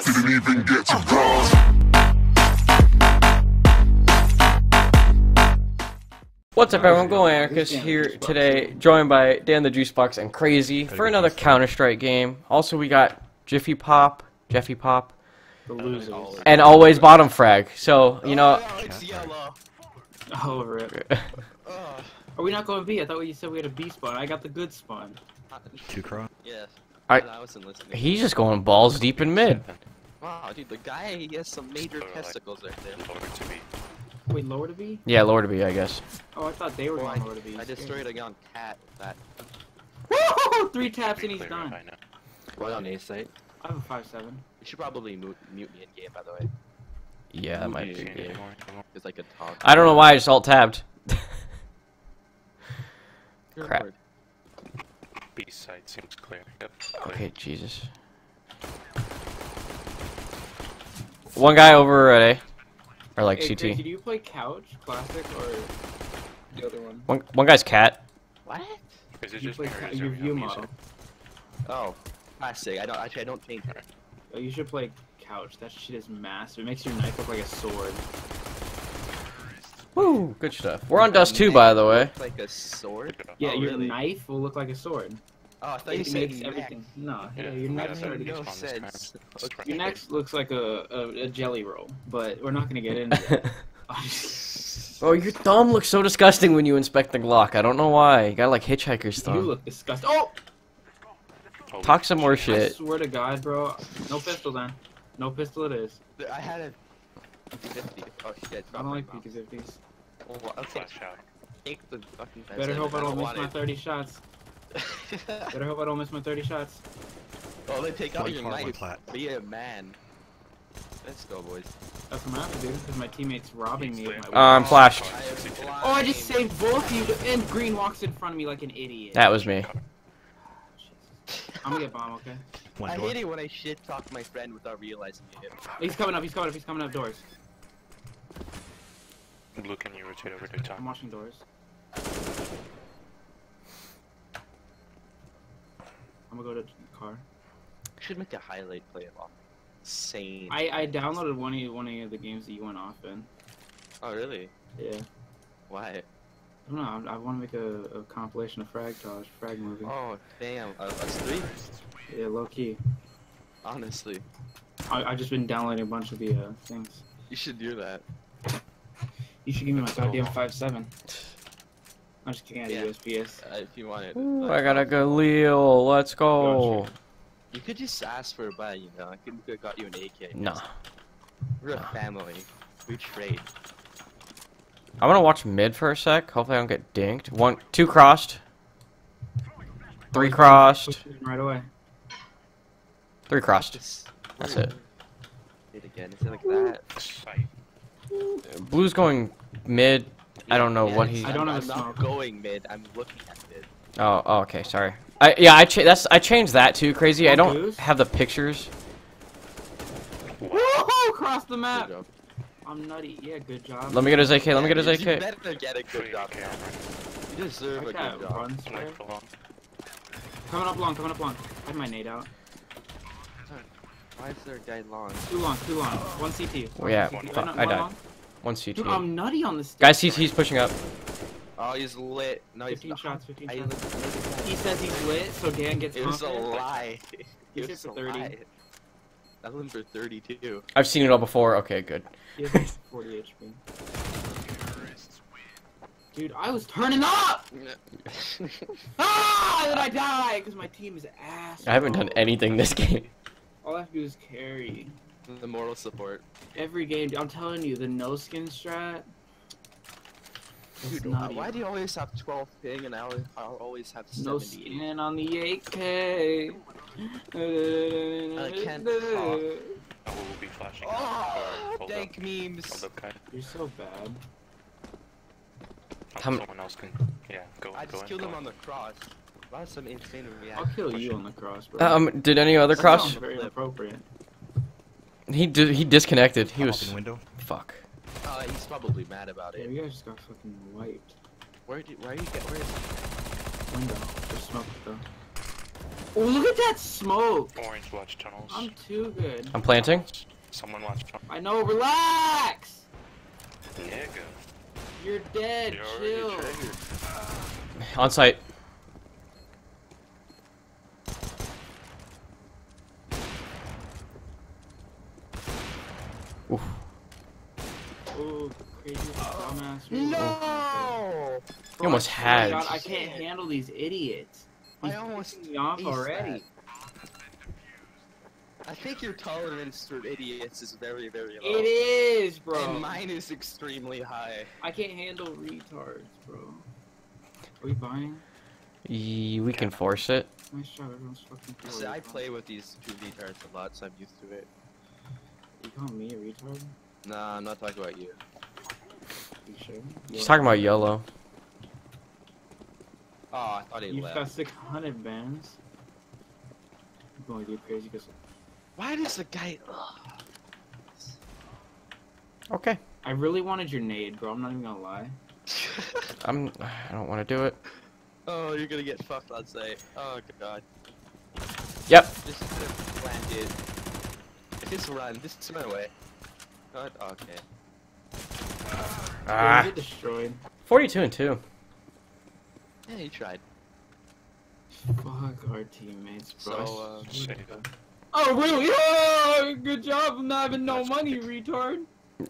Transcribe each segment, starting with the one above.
Didn't even get to cross. What's up everyone, GoAnarchist here today, joined by Dan the Juicebox and Crazy for another Counter-Strike game. Also we got Jeffy Pop, The losers. and always bottom frag. So, you know... Oh, it's yellow. Oh, rip. Are we not going B? I thought you said we had a B spawn. I got the good spawn. Two cross. Yes. I wasn't listening. he's just going balls deep in mid. Wow, dude, the guy, he has some major testicles right there. Wait, lower to B? Yeah, lower to be, I guess. Oh, I thought they were Oh, going lower to B. I destroyed a young cat with that. Woo! 3 taps and he's done. Right on A site. I have a 5-7. You should probably mute me in game, by the way. Yeah, that might be Mute me in good. game. Cause I could talk. I don't know why I just alt-tabbed. Crap. B side seems clear. Yep. Okay, Jesus. One guy over at A. Or like Hey, CT. Chris, do you play couch, classic, or the other one? One guy's cat. What? Is it You just play me or is your everyone view music? model. Oh, classic. I don't change it. Oh, you should play couch. That shit is massive. It makes your knife look like a sword. Woo! Good stuff. We're on Dust 2, by the way. Looks like a sword? Yeah, Oh, your really? knife will look like a sword. Oh, I thought you It said makes neck. everything. No, yeah, Yeah, your yeah, neck. that's That what made it no is on this kind sense. of- Okay. Your neck looks like a jelly roll, but we're not gonna get into that. Oh, your thumb looks so disgusting when you inspect the Glock. I don't know why. You got like hitchhiker's You thumb. look disgusting. Oh! Oh, Talk some more I shit. swear to God, bro. No pistol then. No pistol it is. I had a 50. Oh shit. I don't like P250s. Oh, okay. Flash out. Take the fucking Better hope I don't miss want my it. 30 shots. Better hope I don't miss my 30 shots. Oh, they take out One your far, one knife. flat. Be a man. Let's go, boys. That's what I'm having to do, because my teammate's robbing me of my I'm flashed. I am blind. Oh, I just saved both of you, and Green walks in front of me like an idiot. That was me. I'm gonna get bomb, okay? One I door. hate it when I shit talk my friend without realizing it. He's coming up, he's coming up doors. Blue, can you rotate over to top? I'm watching doors. I'm gonna go to the car. I should make a highlight play of all. Insane. I downloaded one of the games that you went off in. Oh, really? Yeah. Why? I don't know, I want to make a compilation of frag movie. Oh, damn. Us three? Yeah, low key. Honestly. I've just been downloading a bunch of the things. You should do that. You should give me my goddamn 5.7. I'm just kidding, I Yeah. had USPS. If you want it. Ooh, I got a Galil. Let's go. You could just ask for a buy, you know. I could have got you an AK. Nah. We're a family. We trade. I'm gonna watch mid for a sec. Hopefully I don't get dinked. 2 crossed. 3 crossed. Push it in right away. 3 crossed. Just- That's it. It again. Is it like that? Sight. Blue's going mid. I don't know what he. I don't have a I'm not smoke. going mid. I'm looking at mid. Oh, okay. Sorry. I changed that too. Crazy. I don't Goose? have the pictures. Woohoo! Cross the Good map! job. I'm nutty. Yeah, good job. Let me get his AK. Let me get his You AK. better get a good job. You deserve a I good got job. run spray. Knife along. Coming up long, coming up long. I had my nade out. Why is there a guy long? Too long. 1 CT. Oh, yeah, CT. fuck, no, I one died. long. 1 CT. Dude, I'm nutty on this. Guys, he's pushing up. Oh, he's lit. No, he's 15 not. shots, 15 I shots. looked- He says he's lit, so Dan gets It was a confident. lie. He It said was a for 30. lie. That one's for 32. I've seen it all before. Okay, good. He has 40 HP. Dude, I was turning up! Ah! And then I die because my team is ass. I haven't done anything this game. All I have to do is carry. The moral support. Every game, I'm telling you, the no skin strat. is Dude, nutty. why do you always have 12 ping and I'll always have 78? No skin on the 8K. I can't talk. I will be flashing. Oh, Hold dank up. memes. Hold up, guy. You're so bad. How m- Someone else can. Yeah, go. I go just in, killed go him in. on the cross. That was some insane I'll reaction. kill you on the cross, bro. Did any other That cross? sounds very inappropriate. He disconnected. He I'm was. open window. Fuck. He's probably mad about Yeah, it. you guys just got fucking wiped. Where are you get? Where is Window. There's smoke though. Oh, look at that smoke! Orange, watch tunnels. I'm too good. I'm planting. Someone watch tunnels. I know, relax! Nigga. You're dead, You're already chill. triggered. On site. Oof. Oh, crazy dumbass. No! You almost Oh my had. God, I can't handle these idiots. He's I almost pissing me off aced already. that. I think your tolerance for idiots is very, very low. It is, bro. And mine is extremely high. I can't handle retards, bro. Are we buying? We can force it. Nice job, everyone's fucking cool. See, I play with these two retards a lot, so I'm used to it. You calling me a retard? Nah, I'm not talking about you. You sure? He's talking about yellow. Oh, I thought he You've left. got 600 bands. I'm going to do crazy because Why does the guy... Okay. I really wanted your nade, bro. I'm not even gonna lie. I don't want to do it. Oh, you're gonna get fucked on site. Oh god. Yep. Just plant it. Just run away. God, okay. Ah. Get destroyed. 42 and 2. Yeah, you tried. Fuck our teammates, bro. So, Save it. Oh, really? Oh, good job. I'm not having no That's money, good. retard.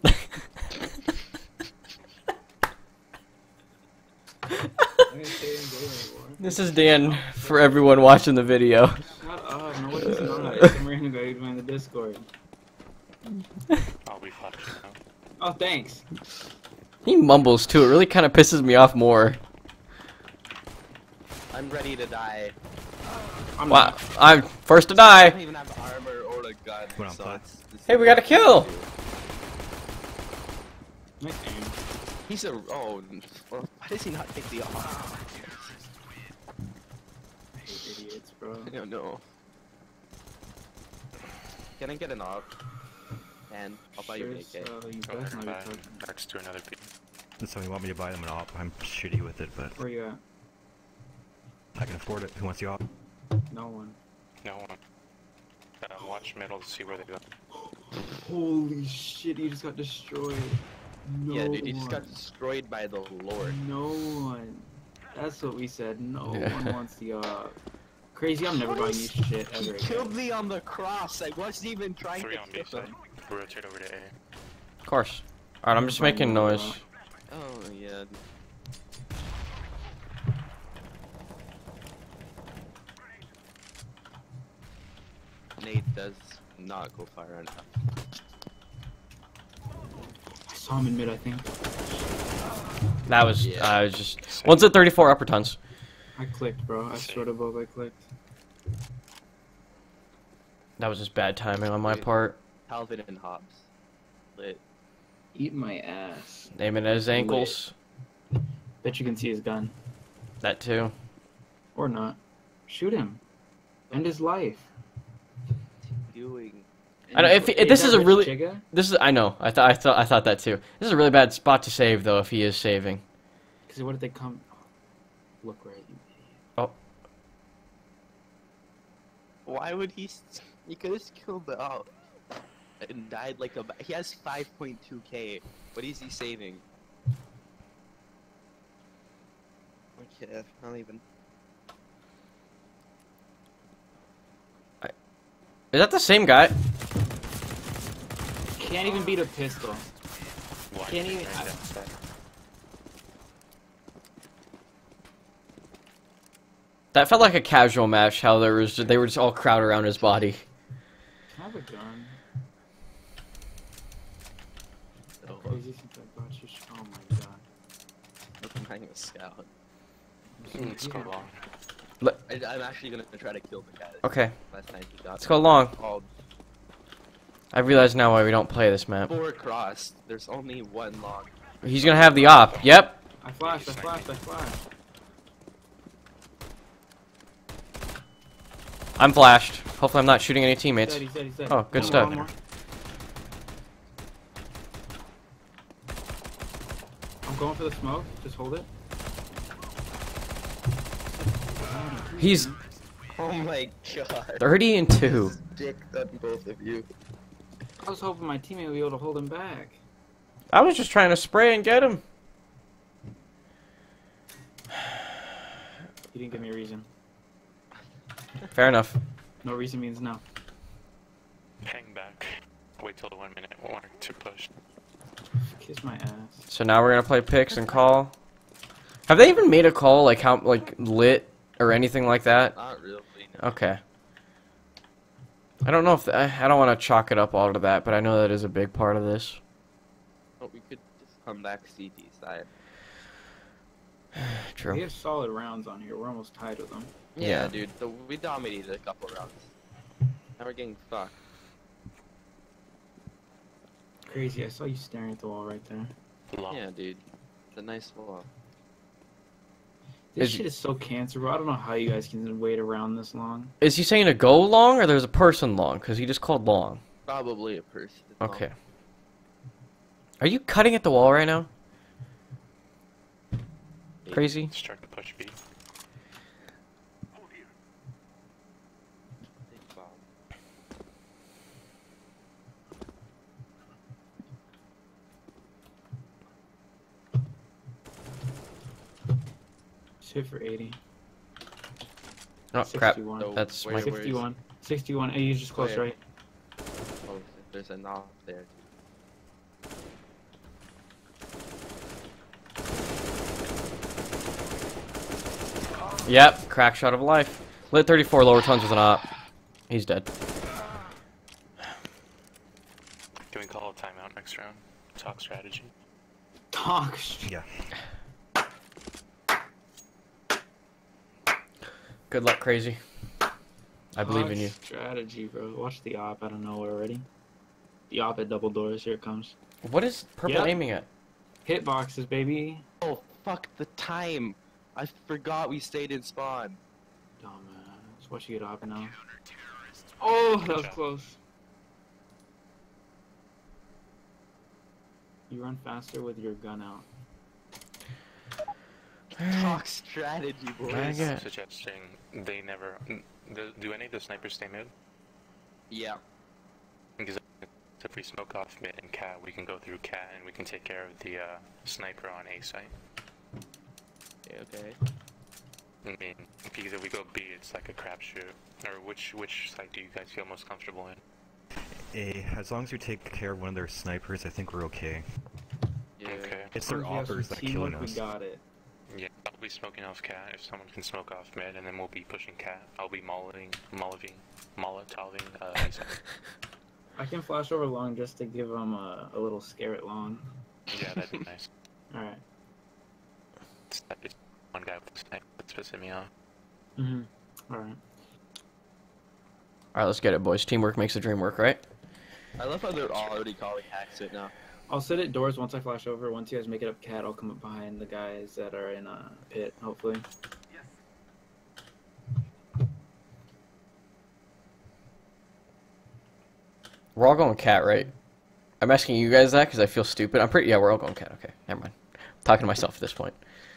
This is Dan for everyone watching the video. Shut up. No, it's not. It's some random guy who joined the Discord. I'll be flashing now. Oh, thanks. He mumbles too. It really kind of pisses me off more. I'm ready to die. I'm Wow. not. I'm first to I die. don't even have armor or a gun, What I'm so playing. it's Hey, we got a kill. Nice aim. He's a... Oh, well, why does he not take the off? I hate idiots, bro. I don't know. Can I get an op? And I'll buy you an AK. So you Go best ahead and not buy be talking. next to another beat. So you want me to buy them an op? I'm shitty with it, but Where you at? I can afford it. Who wants the op? No one. No one. Watch middle to see where they go. Holy shit, you just got destroyed. No Yeah, dude, he just one. got destroyed by the Lord. No one. That's what we said. No Yeah. one wants the Crazy, I'm never buying you shit He ever killed again. me on the cross. I wasn't even trying 3 on to B kill side. him. Rotate over to A. Of course. Alright, I'm just making noise. Oh yeah. Nate does not go far enough. I saw him in mid, I think. That was, Yeah. I was just. One's at 34 upper tons. I clicked, bro. I swear to Bob, I clicked. That was just bad timing on my Wait. part. Calvin and Hobbs. Lit. Eat my ass. Aiming at his ankles. Bet you can see his gun. That too. Or not. Shoot him. End his life. Doing. I know, if this that is a Rich really- Jigga? This is. I know. I thought that too. This is a really bad spot to save though. If he is saving. Because what if they come? Look right, you idiot. Oh. Why would he? He could have killed the out and died like a. He has 5.2k. What is he saving? Okay, I'll even. Is that the same guy? Can't even beat a pistol. One Can't even- right outside. That felt like a casual match. How they were just all crowded around his body. Can I have a gun? Oh, Crazy since I bought you. Oh my god. I'm buying a scout. Let's go long. I'm actually gonna try to kill the guy. Okay, Last time he got. let's go long. Oh, I realize now why we don't play this map. 4 crossed. There's only 1 long. He's gonna have the op. Yep. I flashed, I flashed, I flashed. I'm flashed. Hopefully I'm not shooting any teammates. He's dead, he's dead. Oh, good One stuff. more, one more. I'm going for the smoke. Just hold it. He's. Oh my god. 30 and 2. Dick on both of you. I was hoping my teammate would be able to hold him back. I was just trying to spray and get him. You didn't give me a reason. Fair enough. No reason means no. Hang back. Wait till the 1 minute warning to push. Kiss my ass. So now we're gonna play picks and call. Have they even made a call like how lit or anything like that? Not really, no. Okay. I don't know if I don't want to chalk it up all to that, but I know that is a big part of this. But we could just come back CT side. We True. have solid rounds on here. We're almost tied with them. Yeah. Yeah, dude. We dominated a couple rounds. Now we're getting fucked. Crazy. I saw you staring at the wall right there. Long. Yeah, dude. It's a nice wall. This Is- shit is so cancerous. I don't know how you guys can wait around this long. Is he saying to go long or there's a person long? Because he just called long. Probably a person. Okay. Are you cutting at the wall right now? Crazy? Start to push B. Big bomb. Just hit for 80. Oh crap. 61. So, That's where- my- where is- 61. 61. Hey, you just close Where? right. Oh, there's a knock there. Yep, crack shot of life. Lit 34, lower tons with an op. He's dead. Can we call a timeout next round? Talk strategy. Talk. Yeah. Good luck, crazy. I believe in you. Strategy, bro. Watch the op out of nowhere already. The op at double doors. Here it comes. What is purple Yep. aiming at? Hitboxes, baby. Oh, fuck the time. I forgot we stayed in spawn. Dumbass. Watch you get op now. Oh, that was job. close. You run faster with your gun out. Talk strategy, boys. I get- Suggesting they never. Do any of the snipers stay mid? Yeah. Because if we smoke off mid and cat, we can go through cat and we can take care of the sniper on A site. Okay. I mean, because if we go B, it's like a crapshoot. Or which site do you guys feel most comfortable in? As long as we take care of one of their snipers, I think we're okay. Yeah. Okay. It's their If we have some offers that are teamwork, killing us. We got it. Yeah, I'll be smoking off cat if someone can smoke off mid, and then we'll be pushing cat. I'll be molotoving A site. I can flash over long just to give them a little scare at long. Yeah, that'd be nice. Alright. It's one guy with the sniper that's pissing me off. Alright. Alright, let's get it, boys. Teamwork makes the dream work, right? I love how they're already calling hacks right now. I'll sit at doors once I flash over. Once you guys make it up cat, I'll come up behind the guys that are in a pit, hopefully. We're all going cat, right? I'm asking you guys that because I feel stupid. I'm pretty. Yeah, we're all going cat. Okay, never mind. I'm talking to myself at this point.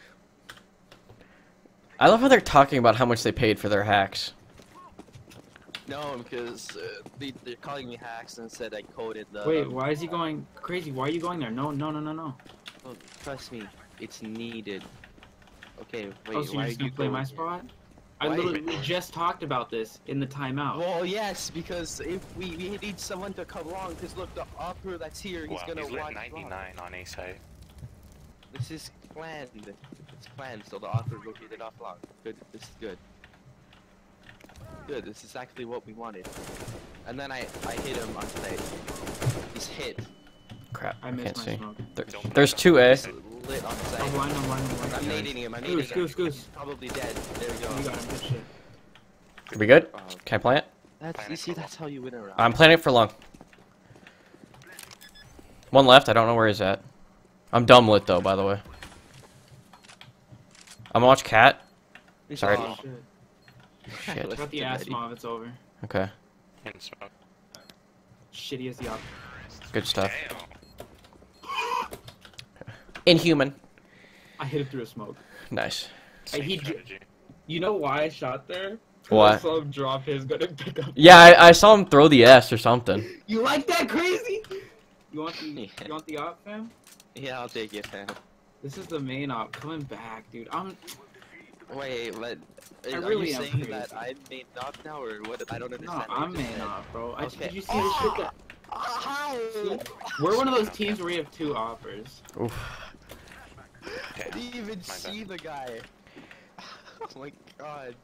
I love how they're talking about how much they paid for their hacks. No, because they're calling me hacks and said I coded the. Wait, why is he going crazy? Why are you going there? No. Oh, trust me, it's needed. Okay, wait. Oh, so why you're just are you gonna play my going spot? I Why? literally we just talked about this in the timeout. Well, yes, because if we need someone to come along, because look, the offer that's here, he's Wow, gonna he's lit watch 99 vlog. on A site. This is planned. It's planned, so the offer located off log. Good, this is good. Good, this is exactly what we wanted. And then I hit him on site. He's hit. Crap, I I missed can't my see. smoke. There's 2A. He's lit on I'm site. blind. I'm nading him, I'm nading him. Goose. He's probably dead. There we You go. got him. Good shit. Are we good? Wow. Can I plant it? That's, you see, that's how you win a round. I'm planting it for long. One left. I don't know where he's at. I'm dumb lit though, by the way. I'm gonna watch cat. He's Sorry. off. Shit. Shit. I got the Left to Asimov. It's over. Okay. In smoke. Shitty as the op. Good stuff. Damn. Inhuman. I hit it through a smoke. Nice. Same he- strategy. You know why I shot there? What? I saw him drop his, gonna pick up. Yeah, I saw him throw the S or something. You like that crazy? You want the Yeah. you want the op, fam? Yeah, I'll take it, fam. This is the main op coming back, dude. Wait, but I are really you am saying crazy. that I'm main op now, or what? I don't No, understand. what I'm you just main said. op, bro. Okay. Did you see the shit that? We're one of those teams where we have 2 offers. Oof. I didn't even My bad. see the guy. Oh my god.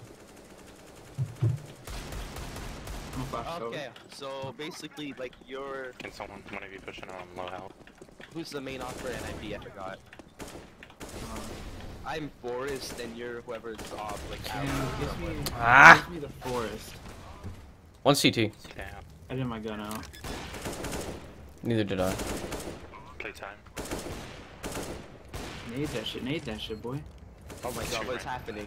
I'm a flash Okay, so basically, like, you're Can one of you push it on low health? who's the main offer NIP? I forgot. over. I'm Forrest, and you're whoever's off. Like, Damn, Alan. Ah. gives me the forest. One CT. Damn. I did my gun out. Neither did I. Playtime. Nade that shit, boy. Oh my god, what's happening?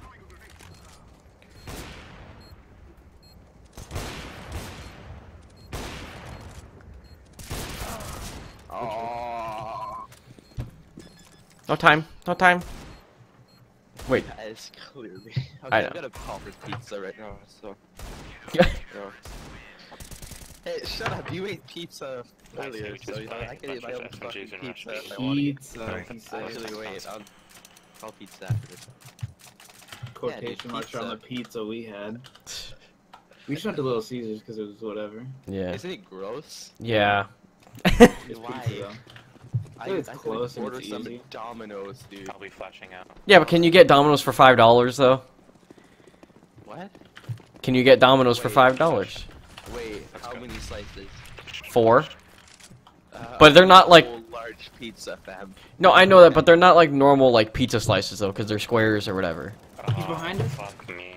Oh, No time. No time. Wait. that is clearly. I Okay, know. I'm gonna call for pizza right now, so. No. Hey, shut up! You ate pizza I earlier, think so just you know, I can eat my own bunch of fucking FMGs and pizza Russians. if I want to. Pizza. he said. Actually, wait, I'll pizza after this. Quotation Yeah, marks on the pizza. pizza we had. We just went to Little Caesars because it was whatever. Yeah. Isn't it gross? Yeah. It's Why? pizza though. I, It's I close could and order it's some easy. Domino's, dude. I'll be flashing out. Yeah, but can you get Domino's for $5 though? What? Can you get Domino's for Wait. $5? Wait, Let's how go. many slices? 4. But they're not like- a whole large pizza, fam. No, I know that, but they're not like normal like pizza slices though, because they're squares or whatever. He's behind us? Fuck me.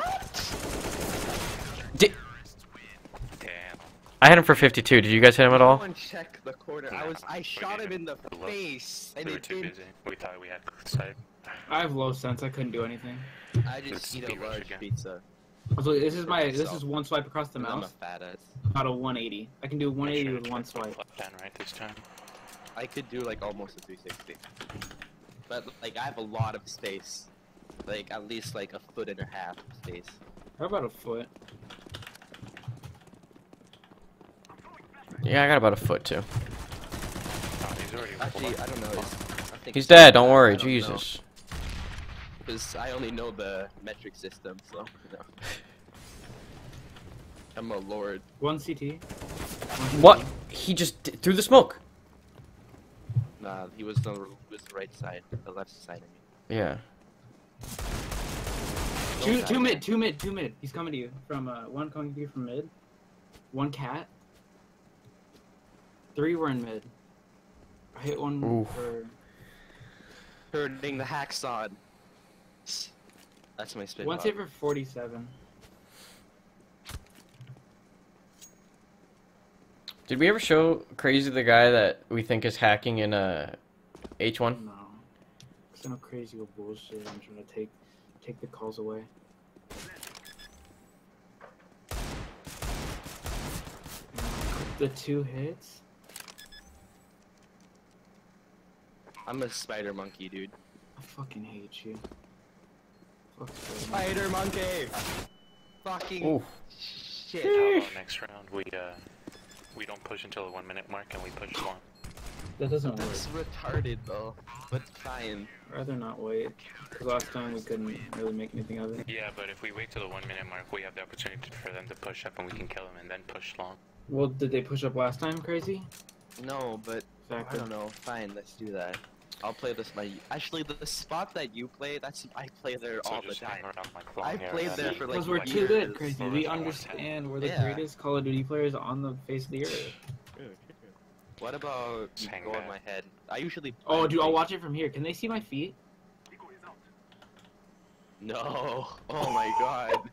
Di- Damn. I hit him for 52. Did you guys hit him at all? Someone check the corner. No, I we shot him didn't. in the Look, face, and We were it too did. busy. We thought we had sight. I have low sense. I couldn't do anything. I just Let's eat a speed rush large again. pizza. So this is my. This Myself. is one swipe across the 'cause I'm a mouse. fat ass. About a 180. I can do Make 180 sure with to one try swipe. left hand right this time. I could do like almost a 360. But like I have a lot of space. Like at least like a foot and a half space. How about a foot? Yeah, I got about a foot too. Oh, he's already Actually, I don't know. I think He's dead. Don't worry. I don't know. Jesus. Because I only know the metric system, so you know. I'm a lord. One CT. One What? CT. He just threw the smoke. Nah, he was the right side, the left side. I mean. Yeah. Two mid. He's coming to you from one coming to you from mid. One cat. 3 were in mid. I hit one Oof. for. Turning the hacks on. That's my spin. One hit for 47. Did we ever show Crazy the guy that we think is hacking in H1? No. It's no crazy old bullshit. I'm trying to take the calls away. The 2 hits. I'm a spider monkey, dude. I fucking hate you. Fuck you. Spider monkey! Fucking Ooh. shit. How about next round we don't push until the 1 minute mark and we push long. That doesn't work. That's retarded though, but fine. I'd rather not wait. 'Cause last time we couldn't really make anything of it. Yeah, but if we wait till the 1 minute mark, we have the opportunity for them to push up and we can kill them and then push long. Well, did they push up last time, Crazy? No, but I Exactly. don't know. Fine, let's do that. I'll play this my. Actually, the spot that you play, I play there So all the just hang time. around like long I here played and there then- for, like, Because we're like too years. good, Crazy. For We like understand we're the Yeah. greatest Call of Duty players on the face of the earth. What about Just hang go on back. my head? I usually. Oh, dude, I'll like- watch it from here. Can they see my feet? No. Oh my god.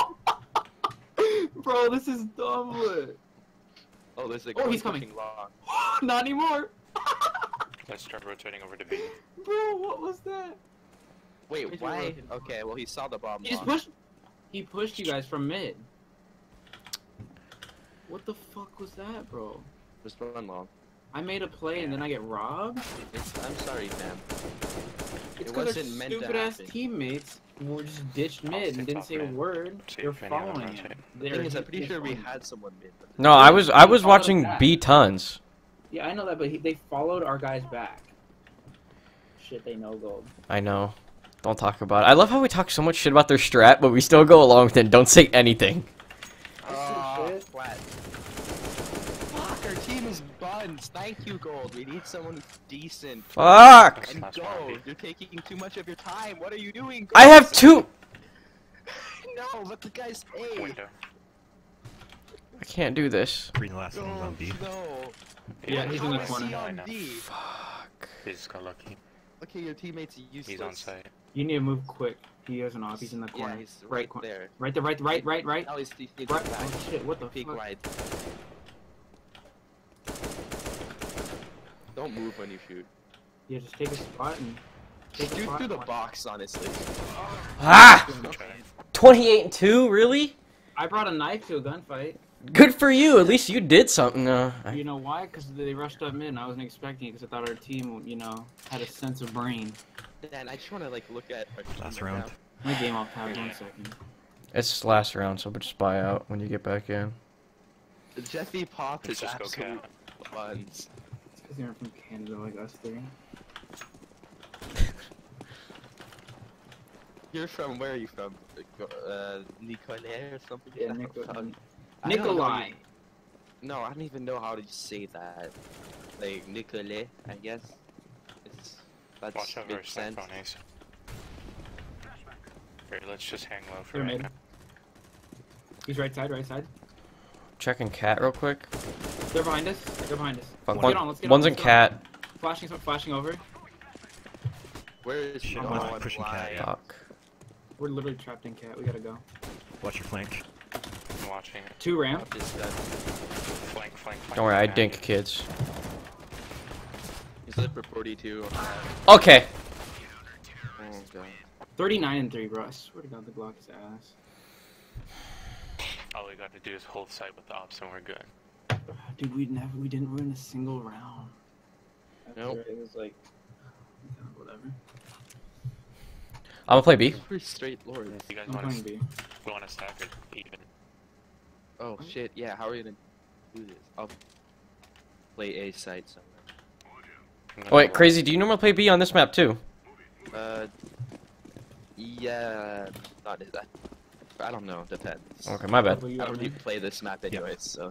Bro, this is dumb. Oh, there's a. Oh, girl he's coming. pushing long. Not anymore. Let's start rotating over to B. Bro, what was that? Wait, Where'd you why? rotate? Okay, well he saw the bomb. He just long. pushed. He pushed you guys from mid. What the fuck was that, bro? Just run long. I made a play and then I get robbed? I'm sorry, fam. It's It because wasn't meant to stupid ass happen. teammates We just ditched mid and stick didn't top say a mid. word. See They're if anyone following runs him. it. The thing is, I'm pretty sure we had someone mid. but- No, I was followed watching back. B tons. Yeah, I know that, but they followed our guys back. Shit, they know gold. I know. Don't talk about it. I love how we talk so much shit about their strat, but we still go along with it and don't say anything. shit. Flat. Fuck, our team is buns. Thank you, Gold. We need someone decent. Fuck! And That's go. fine. You're taking too much of your time. What are you doing? I have two. No, let the guys A. Window. I can't do this. Three last one's on B. No. Yeah, he's in the How is corner. he I on know. B? Fuck. He just got lucky. Okay, your teammate's useless. He's on site. You need to move quick. He has an off. He's in the Yeah, corner. he's right right corner. there. Right there. Right. Now he's Right. back. Oh shit! What the Peek fuck? wide. Don't move when you shoot. Yeah, just take a spot and take a Shoot spot. through the box, honestly. Ah! Try. 28 and 2, really? I brought a knife to a gunfight. Good for you. At least you did something. You know why? Because they rushed up mid and I wasn't expecting it because I thought our team, had a sense of brain. Dan, I just want to look at our team Last right round. now. My game off tab 1 second. It's last round, so just buy out when you get back in. Jeffy Pop Let's is just go absolute cat. buns. It's because they're from Canada like us three. You're from, where are you from? Nicolay or something? Yeah, I don't know. Nikolai. No, I don't even know how to say that. Like, Nicolay, I guess. That Watch out for a makes sense. sniper on ace. Here, let's just hang low for They're right mid. now. He's right side. Checking cat real quick. They're behind us. Fuck, Let's one- get on, let's get one's on, in let's get on. cat. Flashing over. Where is she? Shit, Oh, one's I'm pushing cat, blind. yeah. Fuck. We're literally trapped in cat. We gotta go. Watch your flank. I'm watching it. 2 ramp. Pop is dead. Flank. Don't worry, I flank. dink kids. He's lit for 42. Okay. Oh, God. 39 and 3, bro. I swear to God, the Glock is ass. All we got to do is hold site with the ops and we're good. Dude, we didn't win a single round. Nope. It was like, whatever. I'm gonna play B. Pretty straight lord. You guys I'm want playing to B. we want to stack it even. Oh shit, yeah, how are we gonna do this? I'll play A side somewhere. Oh wait, Crazy, do you normally play B on this map too? Yeah, not that. I don't know, depends. Okay, my bad. I don't really play this map anyways, so.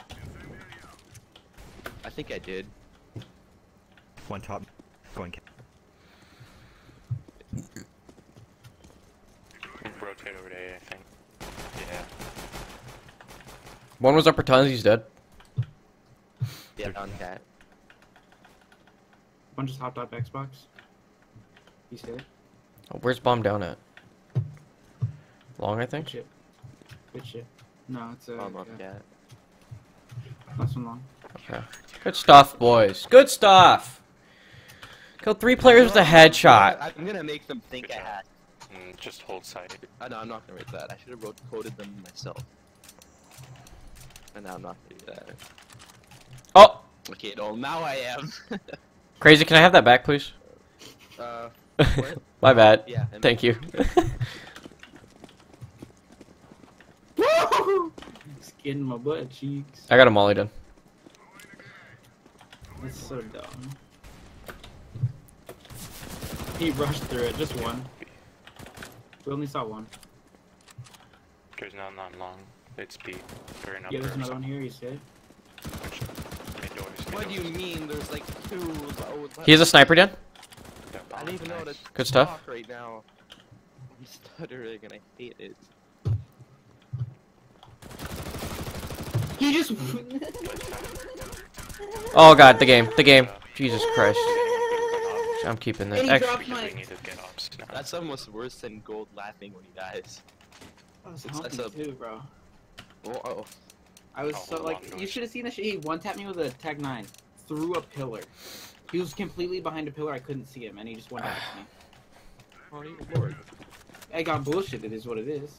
I think I did. One top. Going cat. Rotate over to A, I think. Yeah. One was upper tons, he's dead. Yeah, on cat. One just hopped off Xbox. You see it? Oh, where's bomb down at? Long, I think. Good shit. No, it's I'm off cat. Last one long. Okay. Good stuff, boys. Good stuff. Killed 3 players with a headshot. I'm gonna make them think I had. Just hold site. No, I'm not gonna rate that. I should have coded them myself. And now I'm not gonna do that. Oh, Okay, no, now I am. Crazy, can I have that back, please? What? My bad. Yeah. Thank you. Skin my butt cheeks. I got a molly done. That's so dumb. He rushed through it, just one. We only saw one. There's none on long. It's B. Or an upper Yeah, there's or another one something. here, you see it? Indoors. What do you mean? There's like 2. Oh, He has a sniper, Dan. I don't even know how to Good stuff. talk right now. I'm stuttering and I hate it. He just. Oh god, the game. Jesus Christ. I'm keeping this. And he Actually, dropped my. We need to get ops now. That's almost worse than Gold laughing when he dies. I was That's helping too, bro. Oh, I was Oh, so hold like, on, you George. should have seen the shit. He one tapped me with a Tech 9 through a pillar. He was completely behind a pillar. I couldn't see him, and he just one tapped me. oh, Lord. I got bullshit. It is what it is.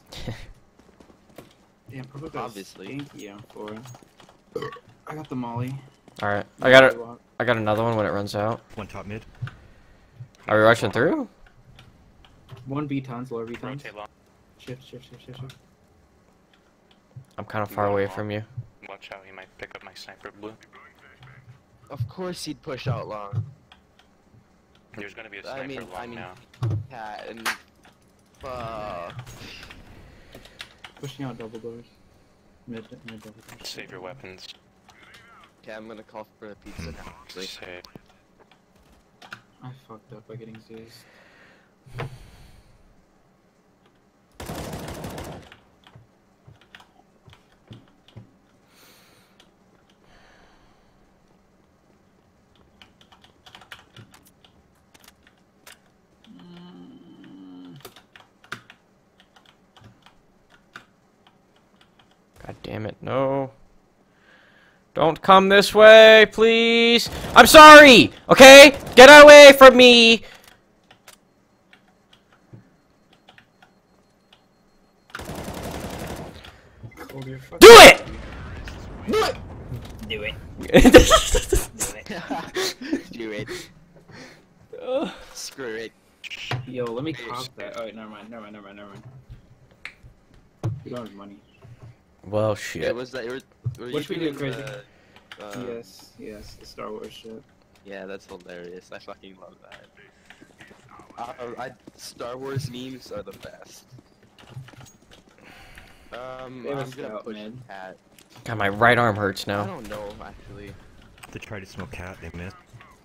Damn, probably got Obviously. Stinky on for it. I got the molly. alright. I got another one when it runs out. One top mid. Are we rushing through? One B tons, lower B tons. Rotate long. Shift, shift, shift, shift, shift. I'm kind of far away from you. Watch out, he might pick up my sniper blue. Of course he'd push out long. There's gonna be a I sniper mean, long now. Cat and Pushing out double doors. Mid double doors. Save your weapons. okay, I'm gonna call for a pizza now. Actually. Save. I fucked up by getting Zeus. God damn it, no. Don't come this way, please. I'm sorry, okay? Get away from me. Hold your fucking- Do it! Do it. Do it. Screw it. Yo, let me cop that. Oh, wait, never mind. We don't have money. Well, It shit. was that. Were you What should we do, doing Crazy? the, Yes, the Star Wars shit. Yeah, that's hilarious. I fucking love that. Star Wars memes are the best. They I'm was gonna out, push man. Cat. God, my right arm hurts I now. don't know, actually. They tried to smoke cat, they missed.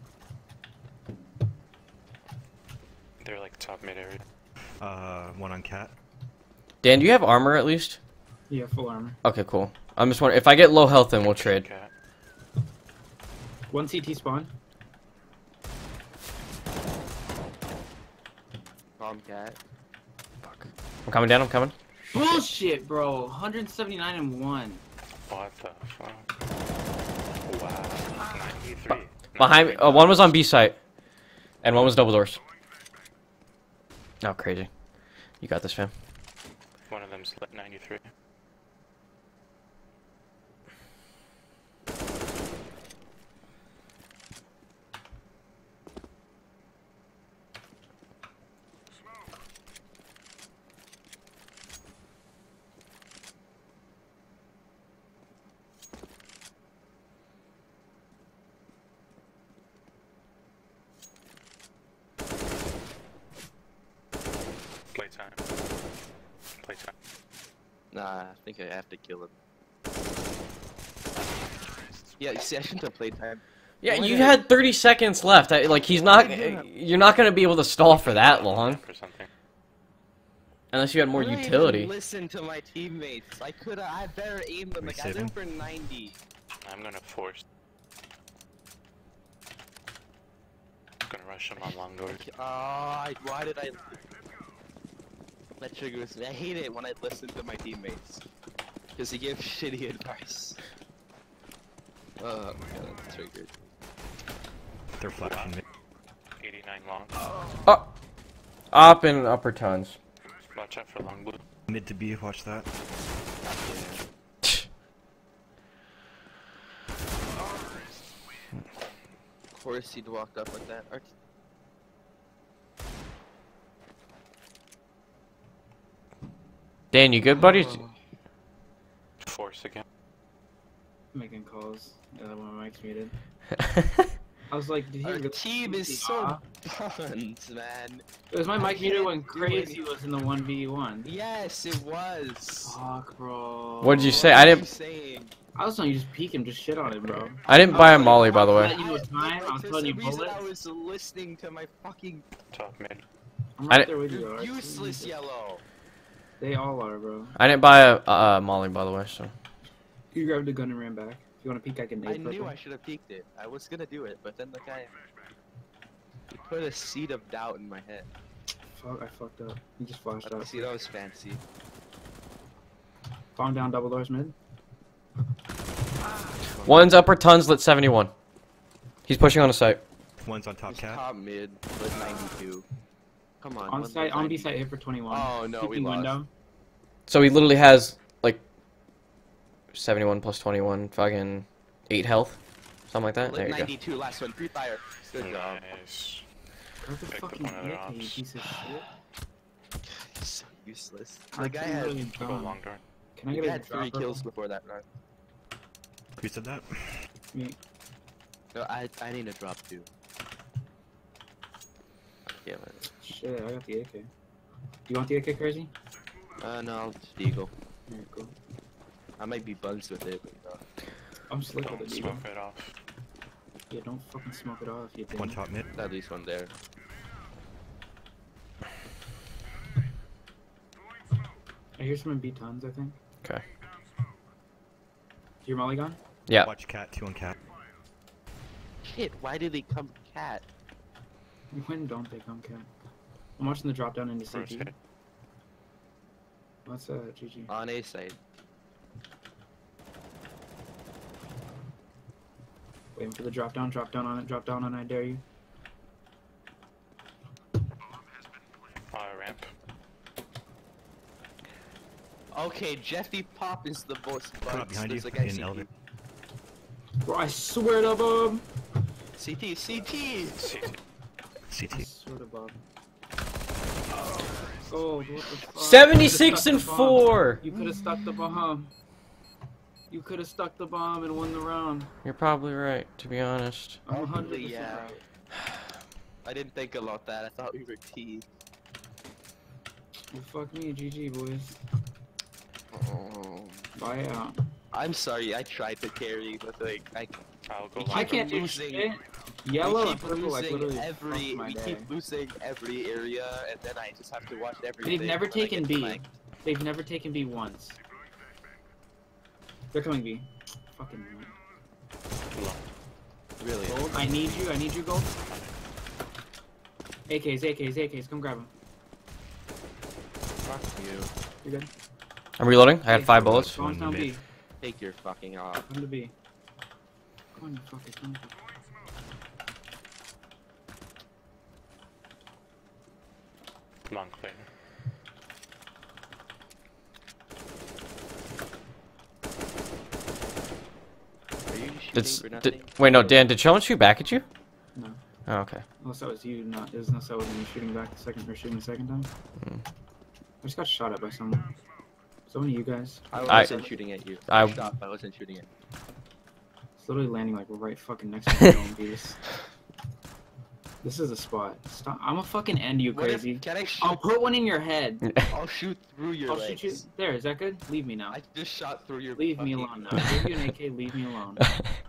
They're like top mid area. One on cat. Dan, do you have armor at least? Yeah, full armor. Okay, cool. I'm just wondering, if I get low health, then we'll trade. Cat. One CT spawn. Calm Cat. Fuck. I'm coming down, I'm coming. Bullshit, bro. 179 and 1. What the fuck? Wow. 93. Behind me, one was on B site, and one was double doors. Oh, crazy. You got this, fam. One of them's lit 93. Playtime. Playtime. Nah, I think I have to kill him. Yeah, you see, I shouldn't have played time. Yeah, Why you did I- had 30 seconds left. Like, he's not... You're not gonna be able to stall for that long. For something. Unless you had more Why did I even utility. listen to my teammates. I could have. I better aimed them. Like I was in for 90. I'm gonna force. Gonna rush him on long doors. Why did I? That triggers me. I hate it when I listen to my teammates because they give shitty advice. Oh my god, I'm triggered. They're flashing mid. 89 long. Oh! Up and upper tons. Watch out for long blue. Mid to B, watch that. Of course he'd walked up like that. Dan, you good, buddy? Force again. Making calls. Yeah, when my mic's muted. I was like, did he Our really- team is so buns, man. Was my mic muted when can't do Crazy it. was in the 1v1? Yes, it was. Fuck, bro. What'd you say? What I are you didn't. saying? I was telling you just peek him, just shit on him, bro. I didn't buy a molly, by the way. You was time, I was For telling you some reason, bullets. I was listening to my fucking Top mid. I'm I right there with you, You're alright? useless yellow. They all are, bro. I didn't buy a molly, by the way, so. You grabbed the gun and ran back. If you want to peek, I can nade I knew purple. I should have peeked it. I was gonna do it, but then the guy he put a seed of doubt in my head. Fuck, I fucked up. He just flashed out. See, that was fancy. Bomb down, double doors mid. One's upper tons, lit 71. He's pushing on the site. One's on top He's cat. top mid with 92. Come on. On one site, lit on B 92. site, hit for 21. Oh no, we Peeking lost. window. So he literally has, like, 71 plus 21, fucking 8 health. Something like that. There Lit you go. 92, last one, free fire. Good job. Nice. Where's the Picked up fucking one of their hit, you ops. piece of shit? So useless. I The guy can't had, really Go bomb. long door. Can I the get guy a had 3 dropper? kills before that run. Who said that? Me. No, I need a drop too. Yeah, man. Shit, I got the AK. You want the AK, Crazy? No, I'll just Eagle. Here, go. I might be buzzed with it, but I'm slick Don't with it, Eagle. smoke it off. Yeah, don't fucking smoke it off, you One didn't. top mid. at least one there. I hear someone beat tons, I think. Okay. Your molly gone? Yeah. Watch cat. 2 on cat. Shit, why did they come cat? When don't they come, cat? I'm watching the drop down into First CT. hit. What's GG? On A side. Waiting for the drop down on it, I dare you. Ramp. Okay, Jeffy Pop is the most Come up bugs. behind you. There's a guy In CT. elevator. Bro, I swear to Bob! CT, CT! CT. I CT. swear to Bob. Oh, what the fuck? 76 You and could've stuck the bomb. 4. You could have stuck the bomb. You could have stuck the bomb and won the round. You're probably right, to be honest. I'm 100% Probably, yeah. right. I didn't think about that. I thought we were T. Well, fuck me, GG, boys. Oh. Bye out. I'm sorry, I tried to carry, but like, I'll go We long I keep door. can't do losing. shit. Yellow we and keep purple, like, losing literally every. fucked my We day. keep losing every area, and then I just have to watch everything. They've never when I taken get B. flanked. They've never taken B once. They're coming B. Fucking Really? gold. I need you, gold. AKs, come grab them. Fuck you. You're good. I'm reloading. I had 5 bullets. Going down B. mid. Take your fucking off. Come to B. Come on, you fuckers, come to B. Come on, clear. Are you shooting It's, for nothing? wait, no, Dan, did someone shoot back at you? No. Oh, okay. Unless that was you, unless that was me shooting back shooting the second time. Hmm. I just got shot at by someone. Someone of you guys. I wasn't shooting at you. I- Stop, I wasn't shooting at you. It's literally landing like right fucking next to me. Dome piece. This is a spot. Stop. I'm gonna fucking end you, What if- crazy. Can I I'll shoot? put one in your head. I'll shoot through your I'll legs. shoot you. There, is that good? Leave me now. I just shot through your. Leave me fucking- alone now. I gave you an AK, leave me alone.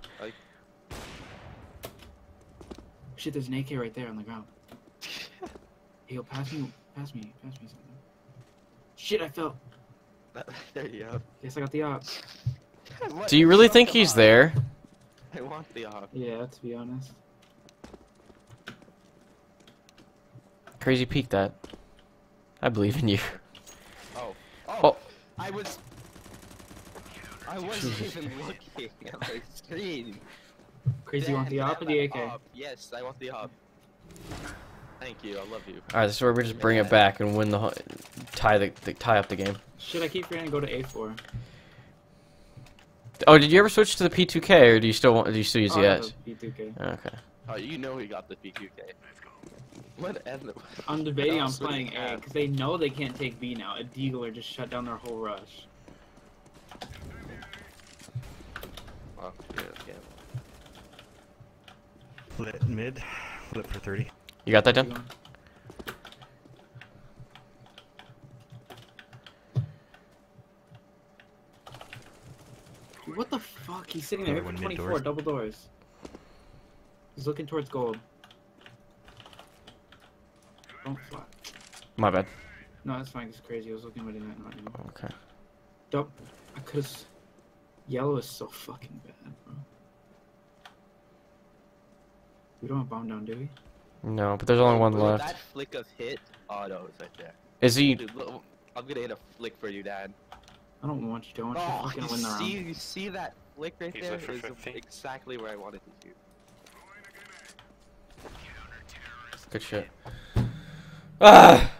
Shit, there's an AK right there on the ground. Hey, yo, pass me something. Shit, I fell. There you go. Guess I got the op. What? Do you really Fuck think off. he's there? I want the op. Yeah, to be honest. Crazy peek that. I believe in you. Oh. Oh. I wasn't even looking at my screen. Crazy, you want the op or the AK? Op. Yes, I want the op. Thank you, I love you. Alright, so we're just bring it back and win the tie up the game. Shit, I keep forgetting to go to A4. Oh, did you ever switch to the P2K or do you still use the Oh, I have S? a B2K. Okay. Oh, you know we got the PQK. What end? I'm debating What on else would playing we A, have? because they know they can't take B now. A Deagler just shut down their whole rush. Oh, yeah, okay. Lit mid. Lit for 30. You got that done? Dude, what the fuck? He's sitting there. Another one mid 24, doors. double doors. He's looking towards gold. Don't fly. My bad. No, that's fine. It's crazy. I was looking, but he didn't. Okay. Dope. I could've. Yellow is so fucking bad, bro. We don't have bomb down, do we? No, but there's only one Bro, left. That flick of hit autos right there. Is he? Dude, look, I'm gonna hit a flick for you, Dad. I don't want you to. I want you to Oh, fucking you win the round. see, you see that flick right He's there? lit for Is 50. exactly where I wanted to shoot. Good shit. Ah!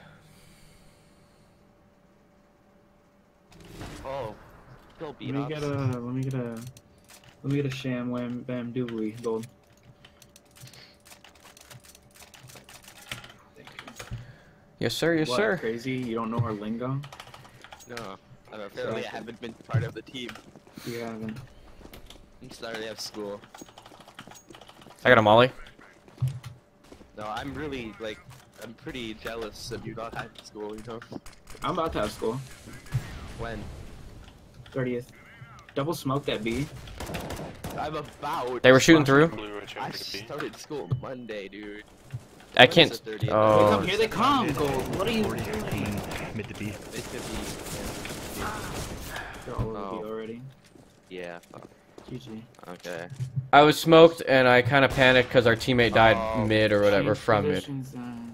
Oh, still beat Let me get a sham wham bam doobly gold. Thank you. Yes, sir. Yes, What, sir. crazy? You don't know our lingo? No, apparently I haven't been part of the team. You haven't. I'm sorry, I have school. I got a molly. No, I'm really, like, I'm pretty jealous of you not having school, you know? I'm about to have school. When? 30th. Double smoke that B. I'm about. They were shooting through. Blue or I to B. started school Monday, dude. I When can't. is the 30th? Oh. Here they come, Gold. What are you 40, doing? mid to B. It could be. They're all over Oh. B already. Yeah, fuck. GG. Okay. I was smoked and I kind of panicked because our teammate died Oh. mid or whatever Change from mid. positions,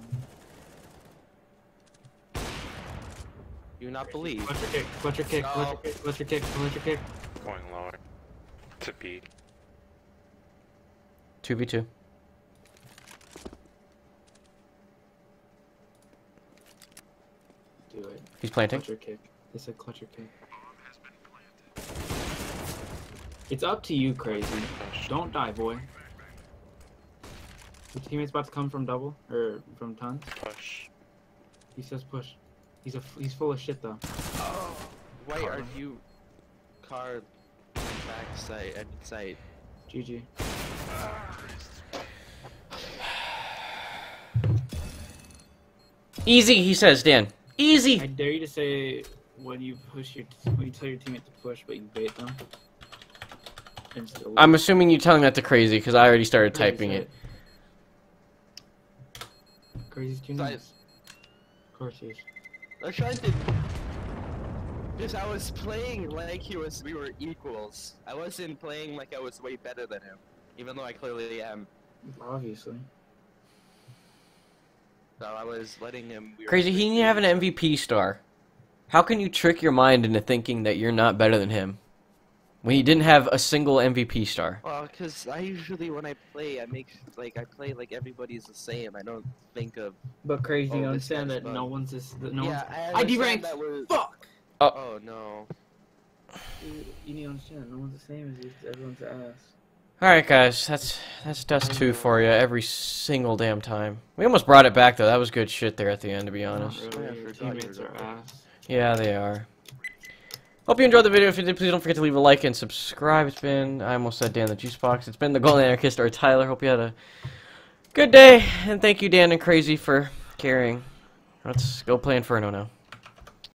Do not believe. Clutcher kick, clutcher kick, No. clutcher kick, clutcher kick, clutcher kick. Going lower. To B. 2v2. Do it. He's planting. Clutcher kick. They said clutcher kick. It's up to you, crazy. Don't die, boy. Your teammate's about to come from double or from tons. Push. He says push. He's full of shit though. Why Car. are you car back side and side? GG. Easy, he says, Dan. I Easy. dare you to say when you tell your teammate to push, but you bait them. And still I'm lose. assuming you're telling that to Crazy because I already started Crazy typing said it. Crazy's too Guys. nice. Of course he is. I was trying to. Because I was playing like we were equals. I wasn't playing like I was way better than him, even though I clearly am. Obviously. So I was letting him. we were Crazy, he didn't have an MVP star. How can you trick your mind into thinking that you're not better than him when he didn't have a single MVP star? Well, because I usually when I play, I play like everybody's the same. I don't think of. But crazy, Oh, you this understand guy's that no fun. one's this. That no Yeah, one's. I ID understand rank. that was. Fuck. Oh no. You need to understand that no one's the same as you. Everyone's ass. Alright guys, that's Dust 2 for you every single damn time. We almost brought it back though, that was good shit there at the end to be honest. Not really. I Your forgot you teammates were are there. ass. Yeah, they are. Hope you enjoyed the video. If you did, please don't forget to leave a like and subscribe. It's been, I almost said Dan the Juice Box. It's been the Golden Anarchist or Tyler. Hope you had a good day. And thank you, Dan and Crazy, for carrying. Let's go play Inferno now.